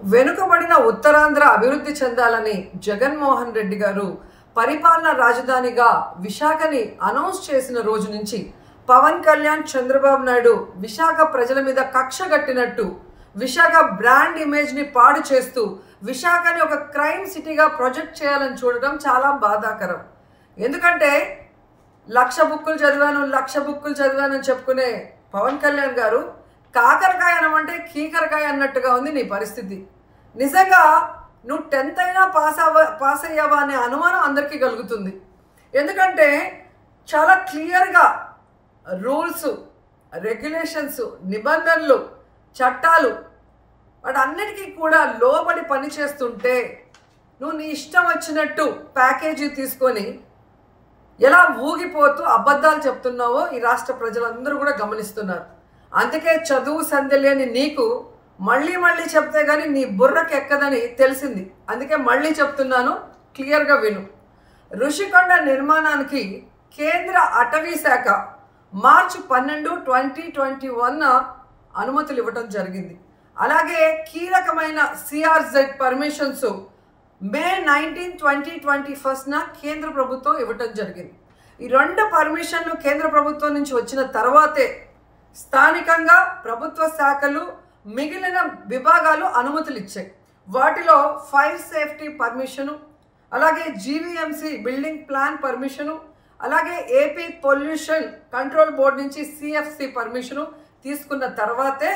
వెనుకబడిన ఉత్తరాంధ్ర అభివృద్ధి చెందాలని జగన్మోహన్ రెడ్డి గారు పరిపాలన రాజధానిగా విశాఖని అనౌన్స్ చేసిన రోజు నుంచి పవన్ కళ్యాణ్ చంద్రబాబు నాయుడు విశాఖ ప్రజల మీద కక్ష కట్టినట్టు విశాఖ బ్రాండ్ ఇమేజ్ని పాడు చేస్తూ విశాఖని ఒక క్రైమ్ సిటీగా ప్రొజెక్ట్ చేయాలని చూడడం చాలా బాధాకరం. ఎందుకంటే లక్ష బుక్కులు చదివాను అని చెప్పుకునే పవన్ కళ్యాణ్ గారు కాకరకాయ అనమంటే కీకరకాయ అన్నట్టుగా ఉంది నీ పరిస్థితి. నిజంగా నువ్వు 10th అయినా పాస్ అయ్యావా అనే అనుమానం అందరికీ కలుగుతుంది. ఎందుకంటే చాలా క్లియర్గా రూల్స్, రెగ్యులేషన్స్, నిబంధనలు, చట్టాలు వాటన్నిటికీ కూడా లోబడి పనిచేస్తుంటే నువ్వు నీ ఇష్టం వచ్చినట్టు ప్యాకేజీ తీసుకొని ఎలా ఊగిపోతూ అబద్ధాలు చెప్తున్నావో ఈ రాష్ట్ర ప్రజలందరూ కూడా గమనిస్తున్నారు. అందుకే చదువు సంధ్య లేని నీకు మళ్ళీ చెప్తే కానీ నీ బుర్రకి ఎక్కదని తెలిసింది. అందుకే మళ్ళీ చెప్తున్నాను, క్లియర్గా విను. ఋషికొండ నిర్మాణానికి కేంద్ర అటవీ శాఖ మార్చి 12, 2021 అనుమతులు ఇవ్వడం జరిగింది. అలాగే కీలకమైన CRZ పర్మిషన్స్ మే 19, 2021 కేంద్ర ప్రభుత్వం ఇవ్వటం జరిగింది. ఈ 2 పర్మిషన్లు కేంద్ర ప్రభుత్వం నుంచి వచ్చిన తర్వాతే స్థానికంగా ప్రభుత్వ శాఖలు మిగిలిన విభాగాలు అనుమతులు ఇచ్చాయి. వాటిలో ఫైర్ సేఫ్టీ పర్మిషను, అలాగే GVMC బిల్డింగ్ ప్లాన్ పర్మిషను, అలాగే ఏపీ పొల్యూషన్ కంట్రోల్ బోర్డు నుంచి CFC పర్మిషను తీసుకున్న తర్వాతే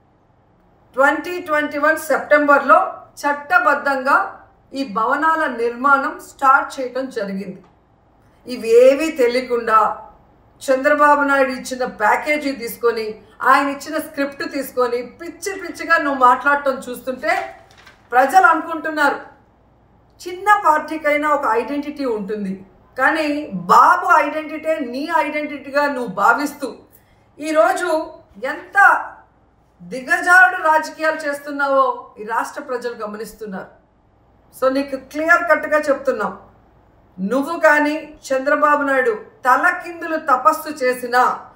2021 సెప్టెంబర్లో చట్టబద్ధంగా ఈ భవనాల నిర్మాణం స్టార్ట్ చేయడం జరిగింది. ఇవేవీ తెలియకుండా చంద్రబాబు నాయుడు ఇచ్చిన ప్యాకేజీ తీసుకొని, ఆయన ఇచ్చిన స్క్రిప్ట్ తీసుకొని పిచ్చిగా నువ్వు మాట్లాడటం చూస్తుంటే ప్రజలు అనుకుంటున్నారు చిన్న పార్టీకైనా ఒక ఐడెంటిటీ ఉంటుంది, కానీ బాబు ఐడెంటిటీ నీ ఐడెంటిటీగా నువ్వు భావిస్తూ ఈరోజు ఎంత దిగజారుడు రాజకీయాలు చేస్తున్నావో ఈ రాష్ట్ర ప్రజలు గమనిస్తున్నారు. సో నీకు క్లియర్ కట్గా చెప్తున్నాం, నువ్వు కానీ చంద్రబాబు నాయుడు తలకిందులు తపస్సు చేసిన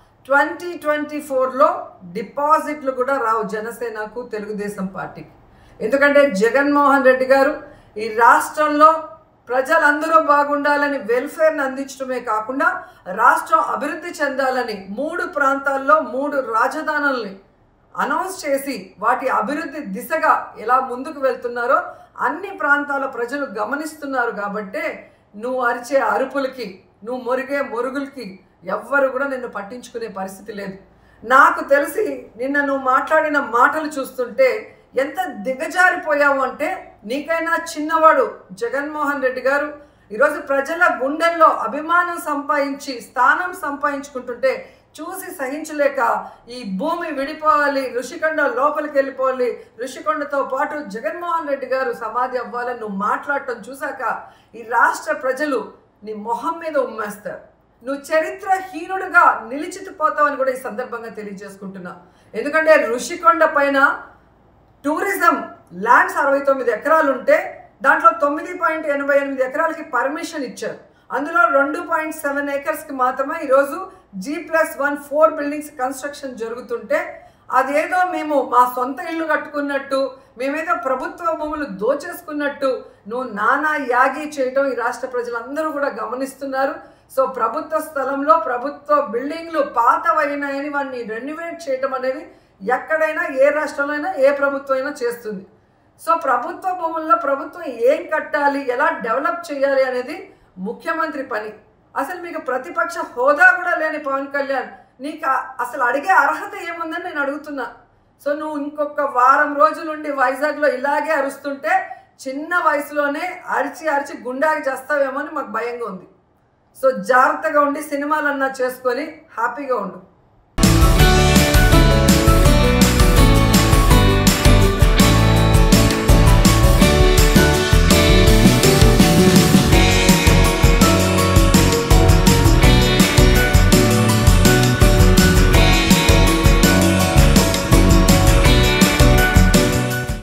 2024లో డిపాజిట్లు కూడా రావు జనసేనకు, తెలుగుదేశం పార్టీకి. ఎందుకంటే జగన్మోహన్ రెడ్డి గారు ఈ రాష్ట్రంలో ప్రజలందరూ బాగుండాలని వెల్ఫేర్ని అందించడమే కాకుండా రాష్ట్రం అభివృద్ధి చెందాలని 3 ప్రాంతాల్లో 3 రాజధానుల్ని అనౌన్స్ చేసి వాటి అభివృద్ధి దిశగా ఎలా ముందుకు వెళ్తున్నారో అన్ని ప్రాంతాల ప్రజలు గమనిస్తున్నారు. కాబట్టే నువ్వు అరిచే అరుపులకి, నువ్వు మొరిగే మొరుగులకి ఎవ్వరు కూడా నిన్ను పట్టించుకునే పరిస్థితి లేదు. నాకు తెలిసి నిన్న నువ్వు మాట్లాడిన మాటలు చూస్తుంటే ఎంత దిగజారిపోయావు అంటే, నీకైనా చిన్నవాడు జగన్మోహన్ రెడ్డి గారు ఈరోజు ప్రజల గుండెల్లో అభిమానం సంపాదించి స్థానం సంపాదించుకుంటుంటే చూసి సహించలేక ఈ భూమి విడిపోవాలి, ఋషికొండ లోపలికి వెళ్ళిపోవాలి, ఋషికొండతో పాటు జగన్మోహన్ రెడ్డి గారు సమాధి అవ్వాలని నువ్వు మాట్లాడటం చూశాక ఈ రాష్ట్ర ప్రజలు నీ మొహం మీద ఉమ్మేస్తారు. నువ్వు చరిత్రహీనుడుగా నిలిచిపోతావని కూడా ఈ సందర్భంగా తెలియజేసుకుంటున్నా. ఎందుకంటే ఋషికొండ పైన టూరిజం ల్యాండ్స్ 69 ఎకరాలు ఉంటే దాంట్లో 9.88 ఎకరాలకి పర్మిషన్ ఇచ్చారు. అందులో 2.7 ఏకర్స్కి మాత్రమే ఈరోజు G+1 4 బిల్డింగ్స్ కన్స్ట్రక్షన్ జరుగుతుంటే అదేదో మేము మా సొంత ఇల్లు కట్టుకున్నట్టు, మేమేదో ప్రభుత్వ భూములు దోచేసుకున్నట్టు నువ్వు నానా యాగి చేయటం ఈ రాష్ట్ర ప్రజలందరూ కూడా గమనిస్తున్నారు. సో ప్రభుత్వ స్థలంలో ప్రభుత్వ బిల్డింగ్లు పాతవైనాయని వాటిని రెన్యువేట్ చేయటం అనేది ఎక్కడైనా ఏ రాష్ట్రంలో అయినా ఏ ప్రభుత్వం అయినా చేస్తుంది. సో ప్రభుత్వ భూముల్లో ప్రభుత్వం ఏం కట్టాలి, ఎలా డెవలప్ చేయాలి అనేది ముఖ్యమంత్రి పని. అసలు మీకు ప్రతిపక్ష హోదా కూడా లేని పవన్ కళ్యాణ్ నీకు అసలు అడిగే అర్హత ఏముందని నేను అడుగుతున్నా. సో నువ్వు ఇంకొక వారం రోజులుండి వైజాగ్లో ఇలాగే అరుస్తుంటే చిన్న వయసులోనే అరిచి గుండాకి చేస్తావేమో అని మాకు భయంగా ఉంది. సో జాగ్రత్తగా ఉండి సినిమాలన్నా చేసుకొని హ్యాపీగా ఉండు.